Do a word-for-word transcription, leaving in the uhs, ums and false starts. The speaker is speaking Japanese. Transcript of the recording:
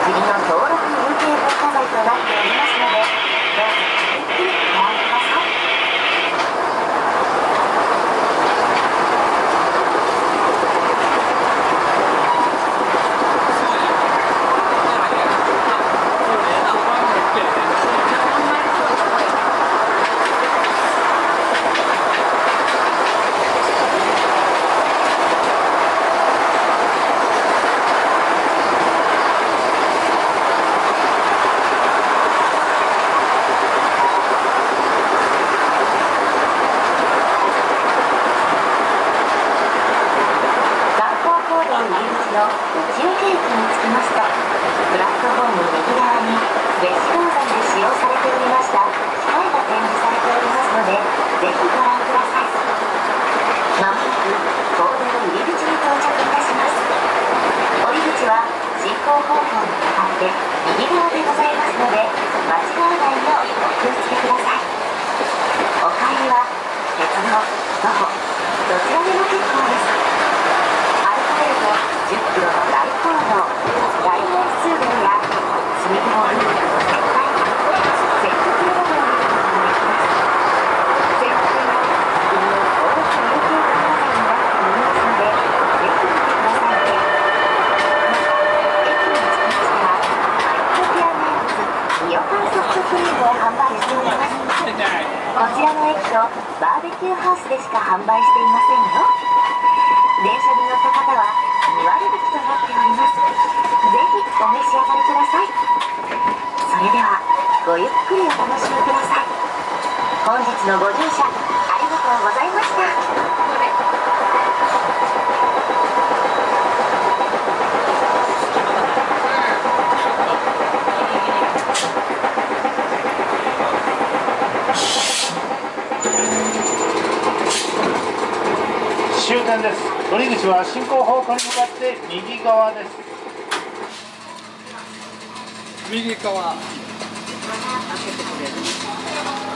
次の登録有形文化財となっておりますので、どうぞゆっくりご覧ください。の内岡駅に着きました。プラットフォーム右側に別子銅山で使用されておりました機械が展示されておりますので、ぜひご覧ください。まもなく神戸の入り口に到着いたします。降り口は進行方向に向かって右側でございますので、間違わないようお気をつけください。お帰りは鉄道、徒歩、どちらでも結構です。じゅっキロの大統領、大円数電や住友ホール、鉄体、戦国などを見ることができます。全体は国の登録有形文化財になっておりますので、ぜひ見てくださいね。また、駅に着きましたら、マイクロピア名物、イオパンソフトクリームを販売しております。こちらの駅とバーベキューハウスでしか販売していませんよ。電車に乗った方はに割引となっております。ぜひお召し上がりください。それではごゆっくりお楽しみください。本日のご乗車ありがとうございました。 終点です。乗り口は進行方向に向かって右側です。 右側。 開けてくれる。